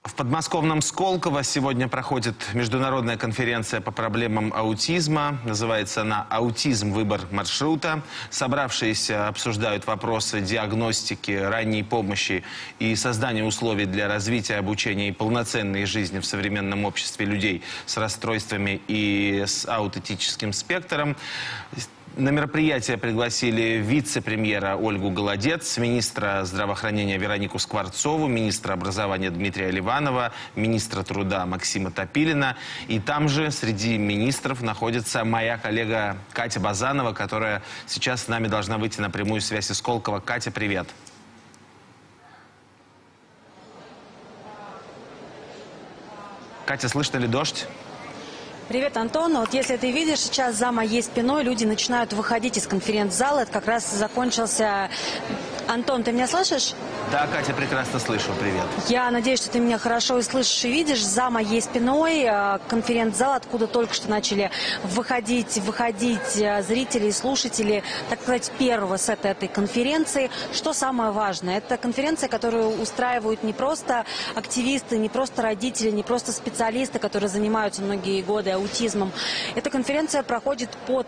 В подмосковном Сколково сегодня проходит международная конференция по проблемам аутизма. Называется она «Аутизм. Выбор маршрута». Собравшиеся обсуждают вопросы диагностики, ранней помощи и создания условий для развития, обучения и полноценной жизни в современном обществе людей с расстройствами и с аутистическим спектром. На мероприятие пригласили вице-премьера Ольгу Голодец, министра здравоохранения Веронику Скворцову, министра образования Дмитрия Ливанова, министра труда Максима Топилина. И там же среди министров находится моя коллега Катя Базанова, которая сейчас с нами должна выйти на прямую связь из Сколково. Катя, привет. Катя, слышно ли дождь? Привет, Антон. Вот если ты видишь, сейчас за моей спиной люди начинают выходить из конференц-зала. Это как раз закончился... Антон, ты меня слышишь? Да, Катя, прекрасно слышу. Привет. Я надеюсь, что ты меня хорошо и слышишь, и видишь. За моей спиной конференц-зал, откуда только что начали выходить зрители и слушатели, так сказать, первого сета этой конференции. Что самое важное? Это конференция, которую устраивают не просто активисты, не просто родители, не просто специалисты, которые занимаются многие годы аутизмом. Эта конференция проходит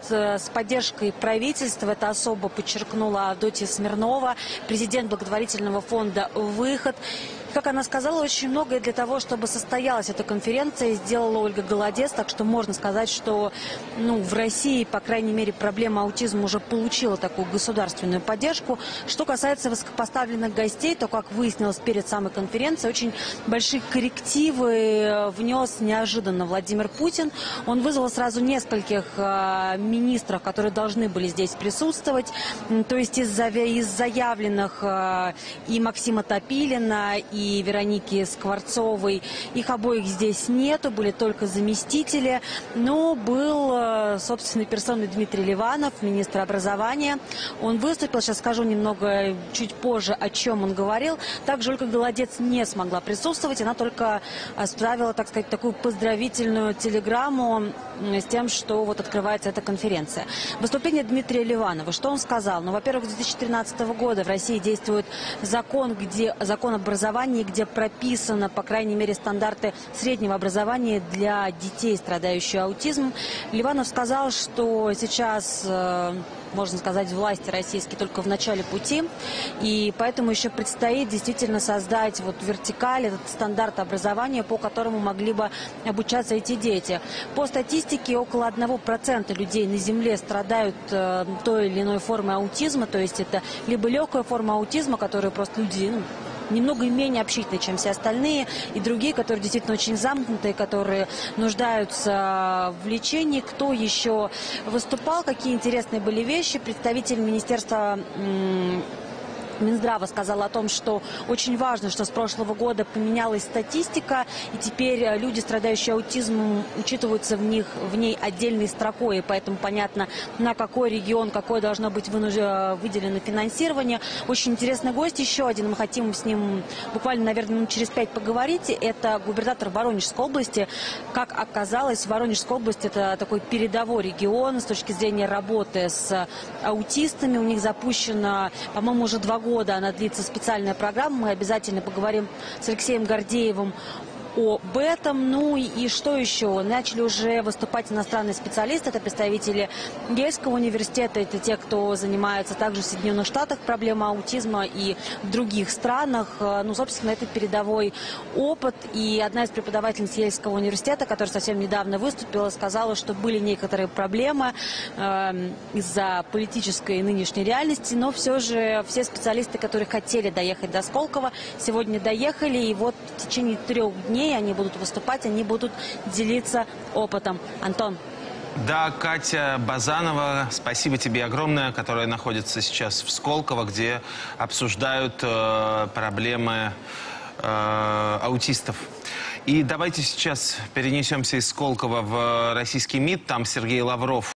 с поддержкой правительства. Это особо подчеркнула Авдотья Смирнова, президент благотворительного фонда «Выход». Как она сказала, очень многое для того, чтобы состоялась эта конференция, сделала Ольга Голодец. Так что можно сказать, что в России, по крайней мере, проблема аутизма уже получила такую государственную поддержку. Что касается высокопоставленных гостей, то, как выяснилось перед самой конференцией, очень большие коррективы внес неожиданно Владимир Путин. Он вызвал сразу нескольких министров, которые должны были здесь присутствовать. То есть из заявленных и Максима Топилина, и Вероники Скворцовой. Их обоих здесь нету, были только заместители. Но был собственной персоной Дмитрий Ливанов, министр образования. Он выступил, сейчас скажу немного чуть позже, о чем он говорил. Также Ольга Голодец не смогла присутствовать. Она только отправила, так сказать, такую поздравительную телеграмму с тем, что вот открывается эта конференция. Выступление Дмитрия Ливанова. Что он сказал? Ну, во-первых, с 2013 года в России действует закон образования, где прописано, по крайней мере, стандарты среднего образования для детей, страдающих аутизмом. Ливанов сказал, что сейчас, можно сказать, власти российские только в начале пути, и поэтому еще предстоит действительно создать вот вертикаль, этот стандарт образования, по которому могли бы обучаться эти дети. По статистике, около 1% людей на Земле страдают той или иной формой аутизма, то есть это либо легкая форма аутизма, которую просто люди немного менее общительные, чем все остальные, и другие, которые действительно очень замкнутые, которые нуждаются в лечении. Кто еще выступал, какие интересные были вещи? Представитель Министерства Минздрава сказал о том, что очень важно, что с прошлого года поменялась статистика, и теперь люди, страдающие аутизмом, учитываются в ней отдельной строкой, и поэтому понятно, на какой регион, какое должно быть выделено финансирование. Очень интересный гость, еще один, мы хотим с ним буквально, наверное, минут через 5 поговорить. Это губернатор Воронежской области. Как оказалось, Воронежская область — это такой передовой регион с точки зрения работы с аутистами. У них запущена, по-моему, уже 2 года она длится, специальная программа. Мы обязательно поговорим с Алексеем Гордеевым об этом. Ну и что еще? Начали уже выступать иностранные специалисты. Это представители Ельского университета. Это те, кто занимается также в Соединенных Штатах проблемой аутизма и в других странах. Ну, собственно, это передовой опыт. И одна из преподавательниц Ельского университета, которая совсем недавно выступила, сказала, что были некоторые проблемы из-за политической нынешней реальности. Но все же все специалисты, которые хотели доехать до Сколково, сегодня доехали. И вот в течение 3 дней они будут выступать, они будут делиться опытом. Антон. Да, Катя Базанова, спасибо тебе огромное, которая находится сейчас в Сколково, где обсуждают проблемы аутистов. И давайте сейчас перенесемся из Сколково в российский МИД. Там Сергей Лавров